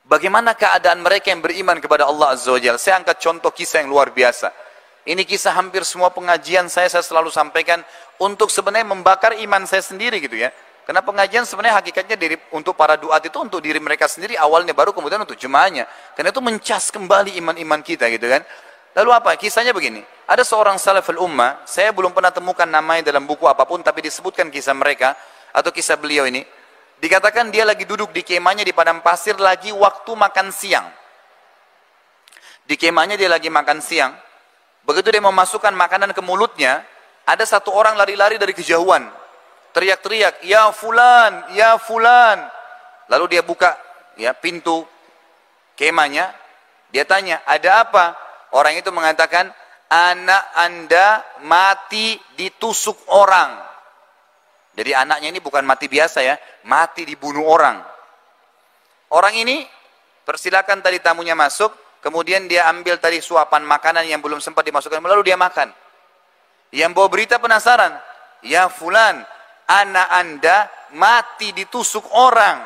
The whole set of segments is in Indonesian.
Bagaimana keadaan mereka yang beriman kepada Allah Azza wa Jalla? Saya angkat contoh kisah yang luar biasa. Ini kisah hampir semua pengajian saya selalu sampaikan untuk sebenarnya membakar iman saya sendiri gitu ya. Karena pengajian sebenarnya hakikatnya untuk para duat itu untuk diri mereka sendiri awalnya, baru kemudian untuk jemaahnya. Karena itu mencas kembali iman-iman kita gitu kan. Lalu apa? Kisahnya begini. Ada seorang salaful ummah, saya belum pernah temukan namanya dalam buku apapun, tapi disebutkan kisah mereka atau kisah beliau ini. Dikatakan dia lagi duduk di kemahnya di padang pasir lagi waktu makan siang. Di kemahnya dia lagi makan siang. Begitu dia mau masukkan makanan ke mulutnya, ada satu orang lari-lari dari kejauhan. Teriak-teriak, "Ya fulan, ya fulan." Lalu dia buka ya pintu kemahnya. Dia tanya, "Ada apa?" Orang itu mengatakan, "Anak Anda mati ditusuk orang." Jadi anaknya ini bukan mati biasa ya, mati dibunuh orang. Orang ini persilakan tadi tamunya masuk, kemudian dia ambil tadi suapan makanan yang belum sempat dimasukkan, lalu dia makan. Yang bawa berita penasaran, "Ya fulan, anak Anda mati ditusuk orang."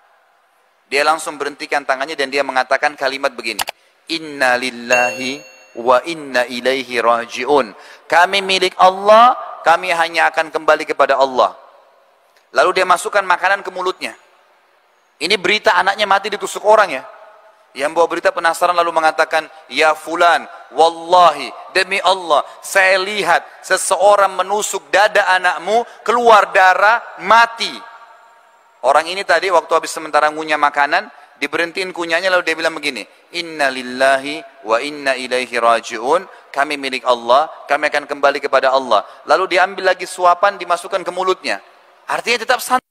Dia langsung berhentikan tangannya dan dia mengatakan kalimat begini, "Inna lillahi wa inna ilaihi raji'un." Kami milik Allah, kami hanya akan kembali kepada Allah. Lalu dia masukkan makanan ke mulutnya. Ini berita anaknya mati ditusuk orang ya. Yang bawa berita penasaran lalu mengatakan, "Ya fulan, wallahi, demi Allah, saya lihat seseorang menusuk dada anakmu, keluar darah, mati." Orang ini tadi waktu habis sementara ngunyah makanan, diberhentiin kunyahnya lalu dia bilang begini, "Inna lillahi wa inna ilaihi raji'un." Kami milik Allah, kami akan kembali kepada Allah. Lalu diambil lagi suapan, dimasukkan ke mulutnya. Artinya tetap santai.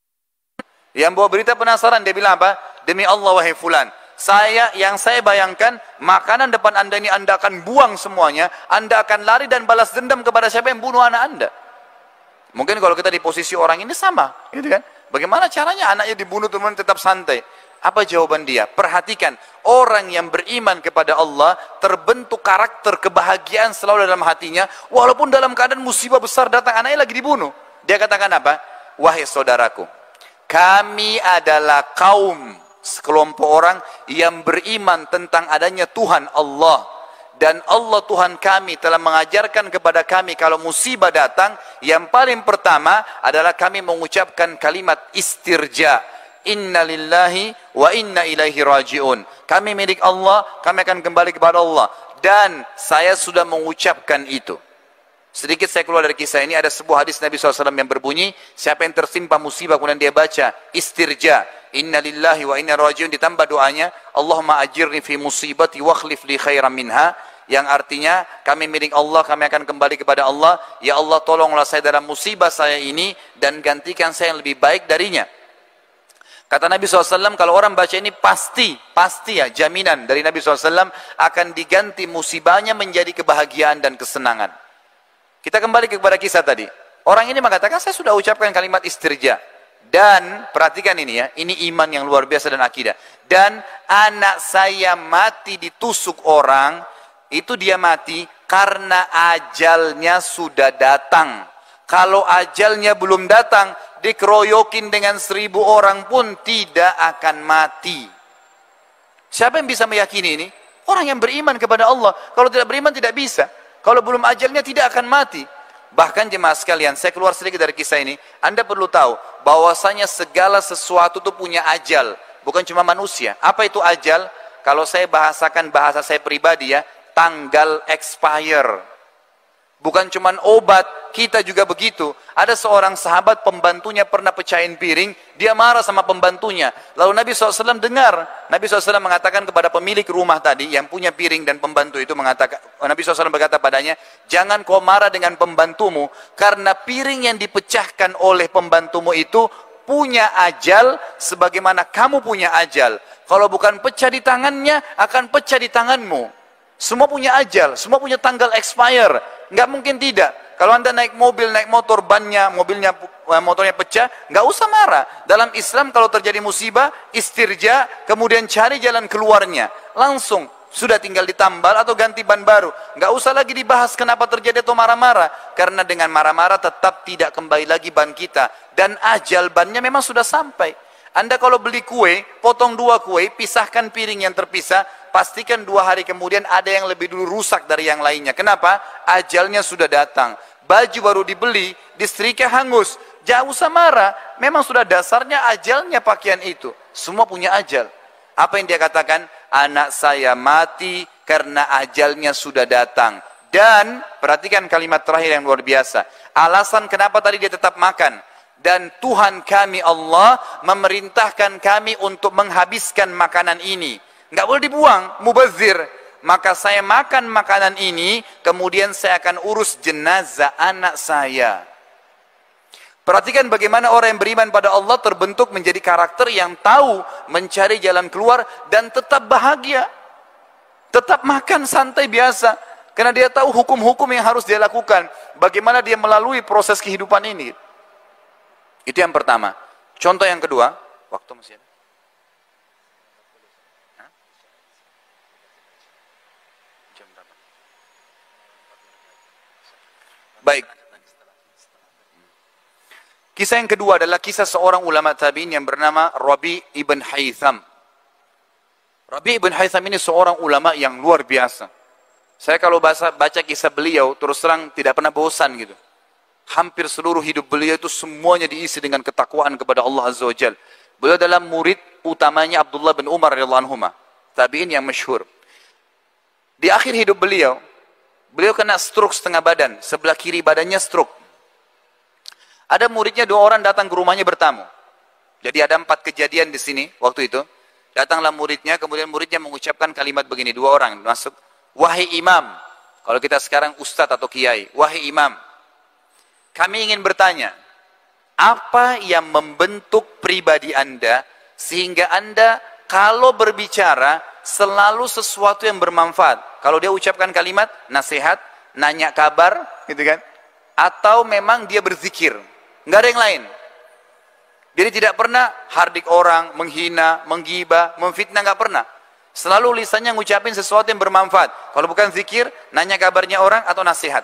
Yang bawa berita penasaran, dia bilang apa? "Demi Allah wahai fulan, yang saya bayangkan makanan depan Anda ini Anda akan buang semuanya, Anda akan lari dan balas dendam kepada siapa yang bunuh anak Anda." Mungkin kalau kita di posisi orang ini sama, gitu kan? Bagaimana caranya anaknya dibunuh teman tetap santai? Apa jawaban dia? Perhatikan, orang yang beriman kepada Allah terbentuk karakter kebahagiaan selalu dalam hatinya, walaupun dalam keadaan musibah besar datang anaknya lagi dibunuh. Dia katakan apa? "Wahai saudaraku, kami adalah kaum sekelompok orang yang beriman tentang adanya Tuhan Allah. Dan Allah Tuhan kami telah mengajarkan kepada kami kalau musibah datang, yang paling pertama adalah kami mengucapkan kalimat istirja. Inna lillahi wa inna ilaihi raji'un." Kami milik Allah, kami akan kembali kepada Allah. Dan saya sudah mengucapkan itu. Sedikit saya keluar dari kisah ini, ada sebuah hadis Nabi SAW yang berbunyi, siapa yang tertimpa musibah kemudian dia baca istirja, "Inna lillahi wa inna ilaihi raji'un," ditambah doanya, "Allahumma ajirni fi musibati wa khlif li khairan minha," yang artinya kami milik Allah, kami akan kembali kepada Allah. Ya Allah, tolonglah saya dalam musibah saya ini dan gantikan saya yang lebih baik darinya. Kata Nabi SAW, kalau orang baca ini pasti ya, jaminan dari Nabi SAW akan diganti musibahnya menjadi kebahagiaan dan kesenangan. Kita kembali kepada kisah tadi. Orang ini mengatakan, "Saya sudah ucapkan kalimat istirja." Dan, perhatikan ini ya, ini iman yang luar biasa dan akidah. "Dan anak saya mati ditusuk orang, itu dia mati karena ajalnya sudah datang. Kalau ajalnya belum datang, dikeroyokin dengan 1000 orang pun tidak akan mati." Siapa yang bisa meyakini ini? Orang yang beriman kepada Allah. Kalau tidak beriman tidak bisa. Kalau belum ajalnya tidak akan mati. Bahkan jemaah sekalian, saya keluar sedikit dari kisah ini. Anda perlu tahu bahwasanya segala sesuatu itu punya ajal. Bukan cuma manusia. Apa itu ajal? Kalau saya bahasakan bahasa saya pribadi ya, tanggal expire. Bukan cuma obat, kita juga begitu. Ada seorang sahabat pembantunya pernah pecahin piring, dia marah sama pembantunya. Lalu Nabi SAW dengar, Nabi SAW mengatakan kepada pemilik rumah tadi yang punya piring dan pembantu itu mengatakan, Nabi SAW berkata padanya, "Jangan kau marah dengan pembantumu, karena piring yang dipecahkan oleh pembantumu itu punya ajal sebagaimana kamu punya ajal. Kalau bukan pecah di tangannya, akan pecah di tanganmu. Semua punya ajal, semua punya tanggal expire. Nggak mungkin tidak. Kalau Anda naik mobil, naik motor, motornya pecah, nggak usah marah. Dalam Islam kalau terjadi musibah, istirja, kemudian cari jalan keluarnya. Langsung, sudah tinggal ditambal atau ganti ban baru. Nggak usah lagi dibahas kenapa terjadi atau marah-marah. Karena dengan marah-marah tetap tidak kembali lagi ban kita. Dan ajal bannya memang sudah sampai. Anda kalau beli kue, potong 2 kue, pisahkan piring yang terpisah, pastikan 2 hari kemudian ada yang lebih dulu rusak dari yang lainnya. Kenapa? Ajalnya sudah datang. Baju baru dibeli, disetrika hangus. Jangan usah marah, memang sudah dasarnya ajalnya pakaian itu. Semua punya ajal. Apa yang dia katakan? Anak saya mati karena ajalnya sudah datang. Dan, perhatikan kalimat terakhir yang luar biasa. Alasan kenapa tadi dia tetap makan. Dan Tuhan kami Allah memerintahkan kami untuk menghabiskan makanan ini. Nggak boleh dibuang, mubazir. Maka saya makan makanan ini, kemudian saya akan urus jenazah anak saya. Perhatikan bagaimana orang yang beriman pada Allah terbentuk menjadi karakter yang tahu mencari jalan keluar dan tetap bahagia. Tetap makan santai biasa. Karena dia tahu hukum-hukum yang harus dia lakukan. Bagaimana dia melalui proses kehidupan ini. Itu yang pertama. Contoh yang kedua, waktu masih ada. Jam berapa? Baik. Kisah yang kedua adalah kisah seorang ulama tabi'in yang bernama Rabi' ibn Haytham. Rabi' ibn Haytham ini seorang ulama yang luar biasa. Saya kalau baca kisah beliau, terus terang tidak pernah bosan gitu. Hampir seluruh hidup beliau itu semuanya diisi dengan ketakwaan kepada Allah Azza wa Jal. Beliau adalah murid utamanya Abdullah bin Umar radhiyallahu anhuma, tabi'in yang masyhur. Di akhir hidup beliau kena stroke setengah badan, sebelah kiri badannya stroke. Ada muridnya 2 orang datang ke rumahnya bertamu. Jadi ada 4 kejadian di sini waktu itu. Datanglah muridnya, kemudian muridnya mengucapkan kalimat begini, 2 orang masuk. Wahai imam, kalau kita sekarang ustadz atau kiai, wahai imam, kami ingin bertanya, apa yang membentuk pribadi Anda sehingga Anda kalau berbicara selalu sesuatu yang bermanfaat? Kalau dia ucapkan kalimat nasihat, nanya kabar, gitu kan? Atau memang dia berzikir, nggak ada yang lain. Jadi tidak pernah hardik orang, menghina, menggibah, memfitnah, nggak pernah. Selalu lisannya ngucapin sesuatu yang bermanfaat. Kalau bukan zikir, nanya kabarnya orang atau nasihat.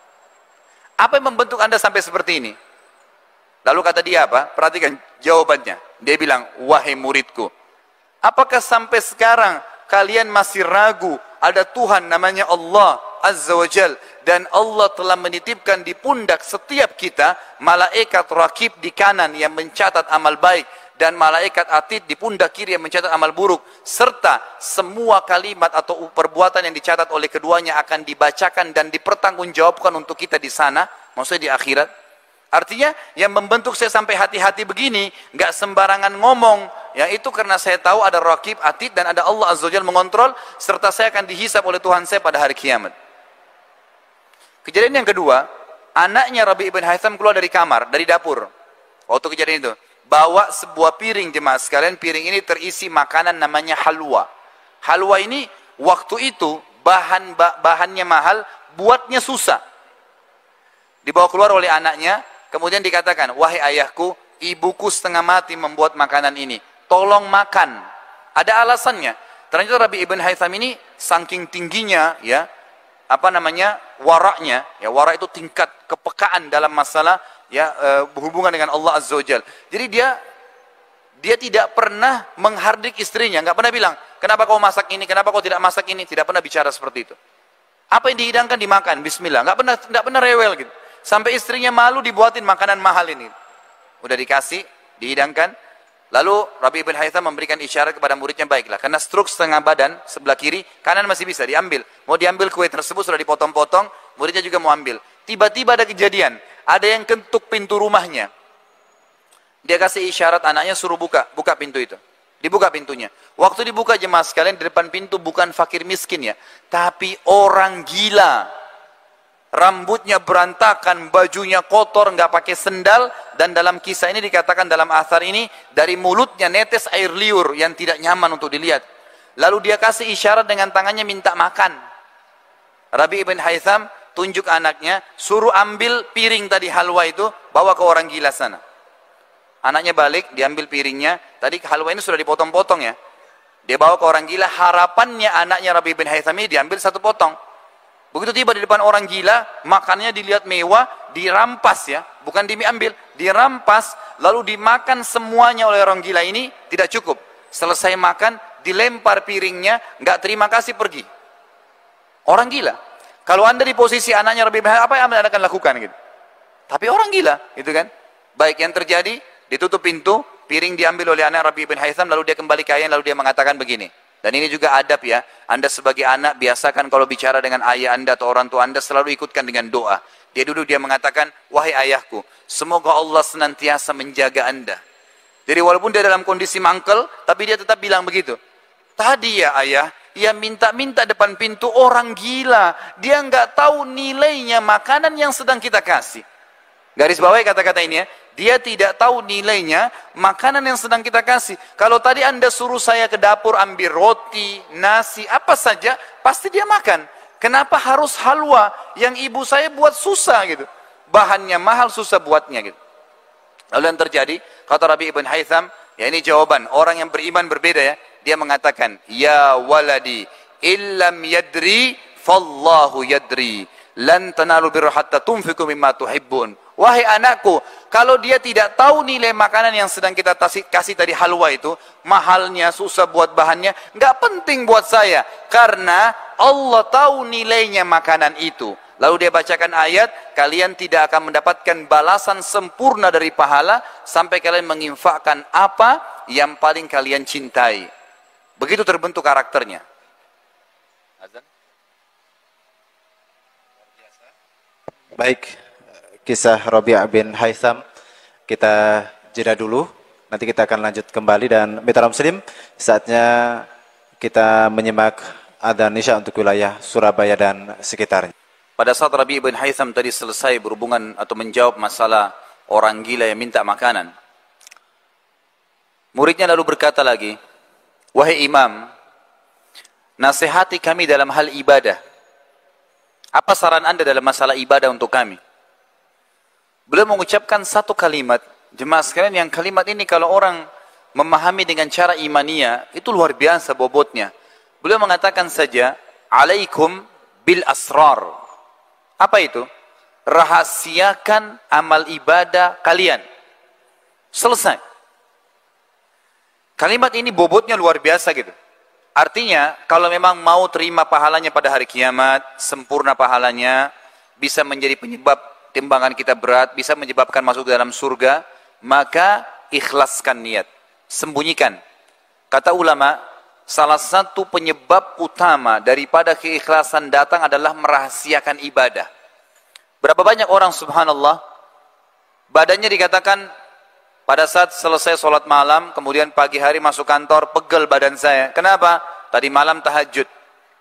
Apa yang membentuk Anda sampai seperti ini? Lalu kata dia apa? Perhatikan jawabannya. Dia bilang, wahai muridku, apakah sampai sekarang kalian masih ragu ada Tuhan namanya Allah Azza wa Jal, dan Allah telah menitipkan di pundak setiap kita malaikat rakib di kanan yang mencatat amal baik, dan malaikat atid di pundak kiri yang mencatat amal buruk, serta semua kalimat atau perbuatan yang dicatat oleh keduanya akan dibacakan dan dipertanggungjawabkan untuk kita di sana, maksudnya di akhirat. Artinya yang membentuk saya sampai hati-hati begini, nggak sembarangan ngomong, ya itu karena saya tahu ada rakib atid dan ada Allah Azza wa Jalla mengontrol, serta saya akan dihisab oleh Tuhan saya pada hari kiamat. Kejadian yang kedua, anaknya Rabi' ibn Haytham keluar dari kamar, dari dapur. Waktu kejadian itu bawa sebuah piring, jemaah sekalian, piring ini terisi makanan namanya halwa. Halwa ini waktu itu bahannya mahal, buatnya susah. Dibawa keluar oleh anaknya, kemudian dikatakan, wahai ayahku, ibuku setengah mati membuat makanan ini, tolong makan. Ada alasannya. Ternyata Rabi' ibn Haytham ini saking tingginya, ya, waraknya, ya, warak itu tingkat kepekaan dalam masalah, ya, berhubungan dengan Allah Azza wa Jal. Jadi dia tidak pernah menghardik istrinya, nggak pernah bilang, kenapa kau masak ini, kenapa kau tidak masak ini, tidak pernah bicara seperti itu. Apa yang dihidangkan dimakan, bismillah, nggak pernah rewel gitu. Sampai istrinya malu dibuatin makanan mahal ini. Udah dikasih, dihidangkan. Lalu Rabi' ibn Haytham memberikan isyarat kepada muridnya, baiklah, karena stroke setengah badan sebelah kiri, kanan masih bisa diambil. Mau diambil kue tersebut sudah dipotong-potong, muridnya juga mau ambil. Tiba-tiba ada kejadian, ada yang ketuk pintu rumahnya. Dia kasih isyarat anaknya, suruh buka pintu itu. Dibuka pintunya. Waktu dibuka, jemaah sekalian, di depan pintu bukan fakir miskin ya, tapi orang gila. Rambutnya berantakan, bajunya kotor, nggak pakai sendal, dan dalam kisah ini dikatakan, dalam athar ini, dari mulutnya netes air liur yang tidak nyaman untuk dilihat. Lalu dia kasih isyarat dengan tangannya minta makan. Rabi' ibn Haytham tunjuk anaknya, suruh ambil piring tadi halwa itu, bawa ke orang gila sana. Anaknya balik, diambil piringnya, tadi halwa ini sudah dipotong-potong ya. Dia bawa ke orang gila, harapannya anaknya Rabi' ibn Haytham ini diambil 1 potong. Begitu tiba di depan orang gila, makannya dilihat mewah, dirampas ya, bukan diambil, dirampas, lalu dimakan semuanya oleh orang gila ini, tidak cukup. Selesai makan, dilempar piringnya, nggak terima kasih, pergi. Orang gila. Kalau anda di posisi anaknya lebih baik, apa yang anda akan lakukan gitu? Tapi orang gila, gitu kan? Baik, yang terjadi, ditutup pintu, piring diambil oleh anak Rabi bin Haytham, lalu dia kembali ke ayah, lalu dia mengatakan begini. Dan ini juga adab ya, anda sebagai anak biasakan kalau bicara dengan ayah anda atau orang tua anda selalu ikutkan dengan doa. Dia duduk, dia mengatakan, wahai ayahku, semoga Allah senantiasa menjaga anda. Jadi walaupun dia dalam kondisi mangkel, tapi dia tetap bilang begitu. Tadi ya ayah, ia minta-minta depan pintu orang gila. Dia nggak tahu nilainya makanan yang sedang kita kasih. Garis bawahi kata-kata ini ya. Dia tidak tahu nilainya makanan yang sedang kita kasih. Kalau tadi anda suruh saya ke dapur ambil roti, nasi, apa saja, pasti dia makan. Kenapa harus halwa yang ibu saya buat susah gitu? Bahannya mahal, susah buatnya gitu. Lalu yang terjadi, kata Rabi ibn Haytham, ya ini jawaban orang yang beriman berbeda ya. Dia mengatakan, ya waladi, illam yadri, fallahu yadri. Lan tanalu birra hatta tunfiqu mimma tuhibbun. Wahai anakku, kalau dia tidak tahu nilai makanan yang sedang kita kasih tadi halwa itu, mahalnya, susah buat bahannya, nggak penting buat saya. Karena Allah tahu nilainya makanan itu. Lalu dia bacakan ayat, kalian tidak akan mendapatkan balasan sempurna dari pahala, sampai kalian menginfakkan apa yang paling kalian cintai. Begitu terbentuk karakternya. Azan. Baik, kisah Rabi' bin Haytham kita jeda dulu, nanti kita akan lanjut kembali. Dan mitra muslim, saatnya kita menyimak adzan Isya untuk wilayah Surabaya dan sekitarnya. Pada saat Rabi' bin Haytham tadi selesai berhubungan atau menjawab masalah orang gila yang minta makanan, muridnya lalu berkata lagi, wahai imam, nasihati kami dalam hal ibadah. Apa saran anda dalam masalah ibadah untuk kami? Beliau mengucapkan satu kalimat, jemaah sekalian, yang kalimat ini kalau orang memahami dengan cara imania, itu luar biasa bobotnya. Beliau mengatakan saja, alaikum bil asrar. Apa itu? Rahasiakan amal ibadah kalian. Selesai. Kalimat ini bobotnya luar biasa gitu. Artinya, kalau memang mau terima pahalanya pada hari kiamat, sempurna pahalanya, bisa menjadi penyebab timbangan kita berat, bisa menyebabkan masuk ke dalam surga, maka ikhlaskan niat, sembunyikan. Kata ulama, salah satu penyebab utama daripada keikhlasan datang adalah merahasiakan ibadah. Berapa banyak orang subhanallah, badannya dikatakan pada saat selesai sholat malam, kemudian pagi hari masuk kantor, pegel badan saya. Kenapa? Tadi malam tahajud.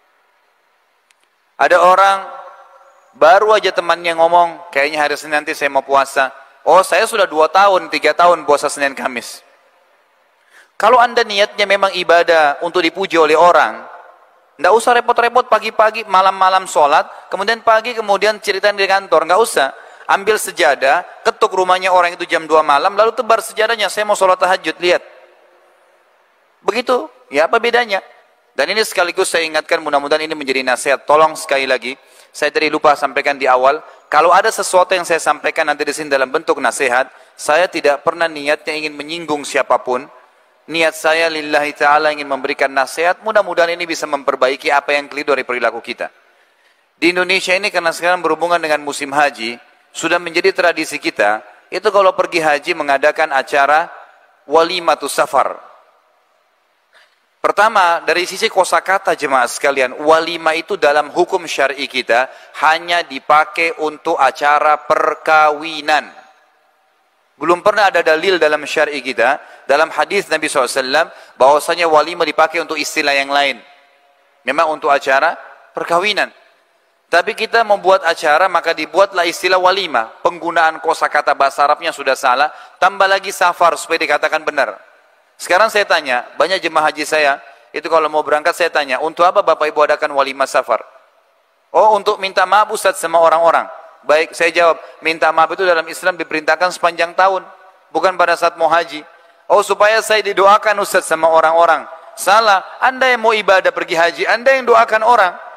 Ada orang, baru aja temannya ngomong, kayaknya hari Senin nanti saya mau puasa. Oh, saya sudah 2 tahun, 3 tahun puasa Senin Kamis. Kalau anda niatnya memang ibadah untuk dipuji oleh orang, nggak usah repot-repot pagi-pagi, malam-malam sholat, kemudian pagi, kemudian ceritain di kantor, nggak usah. Ambil sejadah, ketuk rumahnya orang itu jam 2 malam, lalu tebar sejadahnya, saya mau sholat tahajud, lihat. Begitu, ya apa bedanya? Dan ini sekaligus saya ingatkan, mudah-mudahan ini menjadi nasihat. Tolong sekali lagi, saya tadi lupa sampaikan di awal, kalau ada sesuatu yang saya sampaikan nanti di sini dalam bentuk nasihat, saya tidak pernah niatnya ingin menyinggung siapapun. Niat saya lillahi ta'ala ingin memberikan nasihat, mudah-mudahan ini bisa memperbaiki apa yang keliru dari perilaku kita. Di Indonesia ini karena sekarang berhubungan dengan musim haji, sudah menjadi tradisi kita, itu kalau pergi haji mengadakan acara walimatus safar. Pertama, dari sisi kosakata jemaah sekalian, walimah itu dalam hukum syar'i kita hanya dipakai untuk acara perkawinan. Belum pernah ada dalil dalam syar'i kita, dalam hadis Nabi SAW, bahwasanya walimah dipakai untuk istilah yang lain. Memang untuk acara perkawinan. Tapi kita membuat acara, maka dibuatlah istilah walimah. Penggunaan kosakata bahasa Arabnya sudah salah, tambah lagi safar supaya dikatakan benar. Sekarang saya tanya, banyak jemaah haji saya, itu kalau mau berangkat saya tanya, untuk apa Bapak Ibu adakan walimah safar? Oh, untuk minta maaf Ustaz sama orang-orang. Baik, saya jawab, minta maaf itu dalam Islam diperintahkan sepanjang tahun, bukan pada saat mau haji. Oh, supaya saya didoakan Ustaz sama orang-orang. Salah, Anda yang mau ibadah pergi haji, Anda yang doakan orang.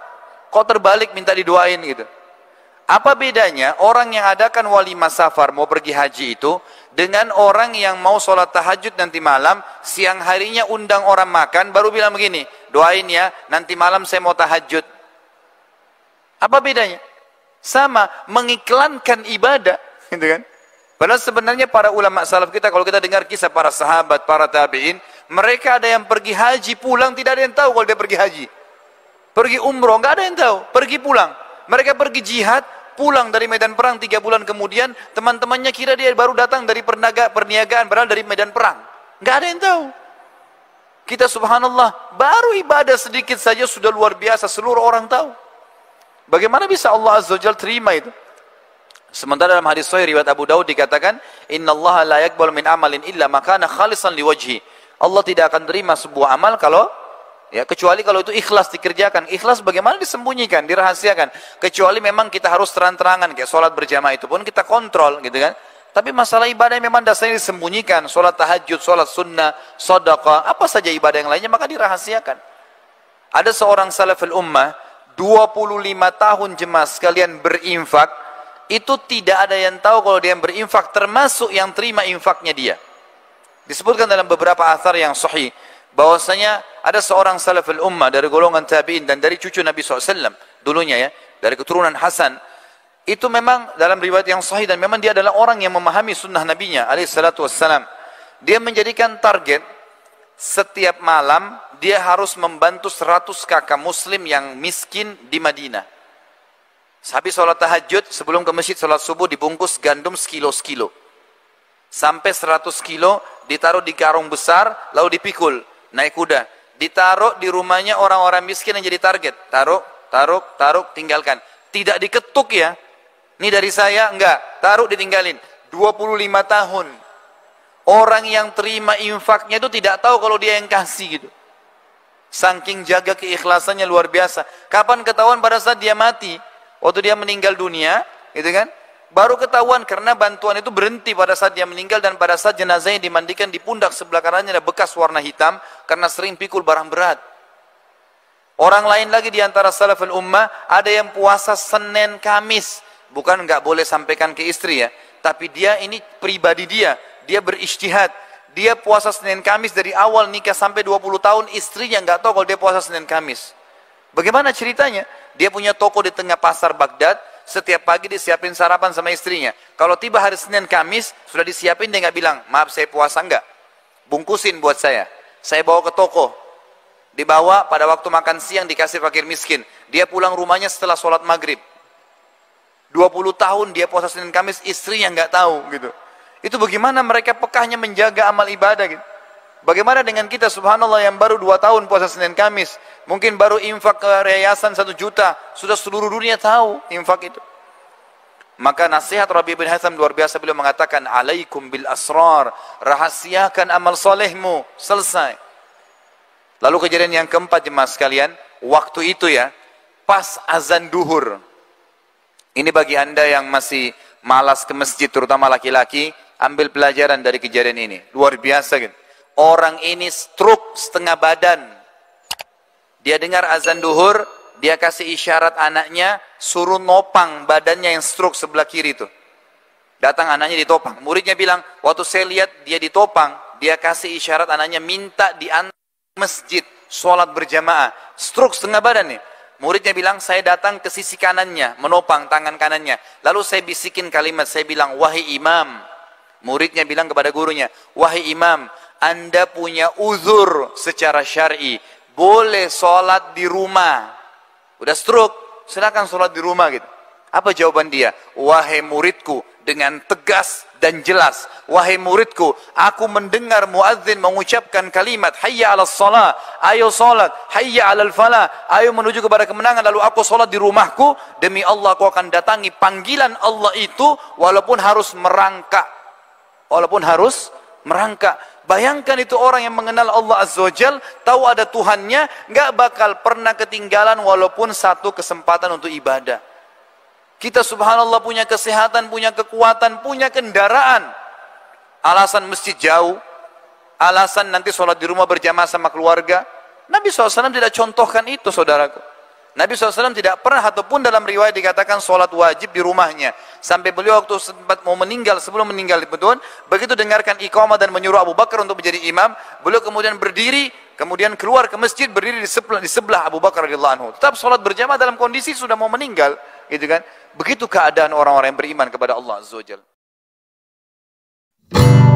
kok terbalik minta didoain gitu. Apa bedanya orang yang adakan walimah safar mau pergi haji itu dengan orang yang mau sholat tahajud nanti malam, siang harinya undang orang makan, baru bilang begini, doain ya, nanti malam saya mau tahajud. Apa bedanya? Sama, mengiklankan ibadah, gitu kan? Padahal sebenarnya para ulama salaf kita, kalau kita dengar kisah para sahabat, para tabi'in, mereka ada yang pergi haji pulang, tidak ada yang tahu kalau dia pergi haji. Pergi umroh, nggak ada yang tahu, pergi pulang. Mereka pergi jihad, pulang dari medan perang 3 bulan kemudian, teman-temannya kira dia baru datang dari perniagaan, padahal dari medan perang. Nggak ada yang tahu. Kita subhanallah, baru ibadah sedikit saja sudah luar biasa, seluruh orang tahu. Bagaimana bisa Allah Azza wa Jalla terima itu? Sementara dalam hadis sahih riwayat Abu Daud dikatakan, innallaha la yaqbalu min amalin illa ma kana khalisan liwajhi. Allah tidak akan terima sebuah amal kalau kecuali kalau itu ikhlas dikerjakan. Ikhlas bagaimana disembunyikan, dirahasiakan. Kecuali memang kita harus terang-terangan, kayak sholat berjamaah itu pun kita kontrol, gitu kan. Tapi masalah ibadah yang memang dasarnya disembunyikan, sholat tahajud, sholat sunnah, sedekah, apa saja ibadah yang lainnya maka dirahasiakan. Ada seorang salaful ummah, 25 tahun jemaah sekalian berinfak, itu tidak ada yang tahu kalau dia berinfak, termasuk yang terima infaknya dia. Disebutkan dalam beberapa athar yang sahih, bahwasanya ada seorang salaful ummah dari golongan tabi'in dan dari cucu Nabi SAW dulunya ya, dari keturunan Hasan, itu memang dalam riwayat yang sahih dan memang dia adalah orang yang memahami sunnah nabinya alaihissalatu wassalam. Dia menjadikan target setiap malam dia harus membantu 100 kakak muslim yang miskin di Madinah. Habis sholat tahajud, sebelum ke masjid sholat subuh dibungkus gandum sekilo-sekilo sampai 100 kilo, ditaruh di karung besar lalu dipikul naik kuda, ditaruh di rumahnya orang-orang miskin yang jadi target. Taruh, tinggalkan. Tidak diketuk ya. Ini dari saya, enggak. Taruh, ditinggalin. 25 tahun. Orang yang terima infaknya itu tidak tahu kalau dia yang kasih gitu. Saking jaga keikhlasannya luar biasa. Kapan ketahuan? Pada saat dia mati. Waktu dia meninggal dunia, gitu kan? Baru ketahuan karena bantuan itu berhenti pada saat dia meninggal dan pada saat jenazahnya dimandikan di pundak sebelah kanannya ada bekas warna hitam karena sering pikul barang berat. Orang lain lagi di antara salaful ummah ada yang puasa Senin Kamis, bukan nggak boleh sampaikan ke istri ya, tapi dia ini pribadi dia berijtihad, dia puasa Senin Kamis dari awal nikah sampai 20 tahun, istrinya nggak tahu kalau dia puasa Senin Kamis. Bagaimana ceritanya? Dia punya toko di tengah pasar Baghdad. Setiap pagi disiapin sarapan sama istrinya. Kalau tiba hari Senin Kamis, sudah disiapin, dia nggak bilang, maaf saya puasa enggak. Bungkusin buat saya. Saya bawa ke toko. Dibawa pada waktu makan siang dikasih fakir miskin. Dia pulang rumahnya setelah sholat maghrib. 20 tahun dia puasa Senin Kamis, istrinya nggak tahu gitu. Itu bagaimana mereka pekahnya menjaga amal ibadah gitu. Bagaimana dengan kita subhanallah yang baru 2 tahun puasa Senin Kamis, mungkin baru infak ke yayasan 1 juta, sudah seluruh dunia tahu infak itu. Maka nasihat Rabi' bin Haytham luar biasa, beliau mengatakan, alaikum bil asrar, rahasiakan amal solehmu, selesai. Lalu kejadian yang keempat jemaah sekalian, waktu itu ya, pas azan duhur. Ini bagi anda yang masih malas ke masjid, terutama laki-laki, ambil pelajaran dari kejadian ini, luar biasa gitu. Orang ini stroke setengah badan. Dia dengar azan duhur, dia kasih isyarat anaknya, suruh nopang badannya yang stroke sebelah kiri itu. Datang anaknya ditopang. Muridnya bilang, waktu saya lihat dia ditopang, dia kasih isyarat anaknya minta diantar masjid, sholat berjamaah. Stroke setengah badan nih. Muridnya bilang, saya datang ke sisi kanannya, menopang tangan kanannya. Lalu saya bisikin kalimat, saya bilang, wahai imam. Muridnya bilang kepada gurunya, wahai imam, Anda punya uzur secara syar'i, boleh sholat di rumah. Udah stroke, silakan sholat di rumah gitu. Apa jawaban dia? Wahai muridku, dengan tegas dan jelas, wahai muridku, aku mendengar muadzin mengucapkan kalimat hayya 'alas shalah, ayo sholat, hayya 'alal falah, ayo menuju kepada kemenangan, lalu aku sholat di rumahku, demi Allah aku akan datangi panggilan Allah itu walaupun harus merangkak. Bayangkan itu orang yang mengenal Allah Azza wa Jal, tahu ada Tuhannya, nggak bakal pernah ketinggalan walaupun satu kesempatan untuk ibadah. Kita subhanallah punya kesehatan, punya kekuatan, punya kendaraan. Alasan masjid jauh, alasan nanti sholat di rumah berjamaah sama keluarga. Nabi SAW tidak contohkan itu, saudaraku. Nabi SAW tidak pernah, ataupun dalam riwayat dikatakan sholat wajib di rumahnya. Sampai beliau waktu sempat mau meninggal, sebelum meninggal begitu dengarkan iqamah dan menyuruh Abu Bakar untuk menjadi imam, beliau kemudian berdiri, kemudian keluar ke masjid, berdiri di sebelah Abu Bakar radhiyallahu anhu. Tetap sholat berjamaah dalam kondisi sudah mau meninggal, gitu kan? Begitu keadaan orang-orang yang beriman kepada Allah Azza wa Jalla.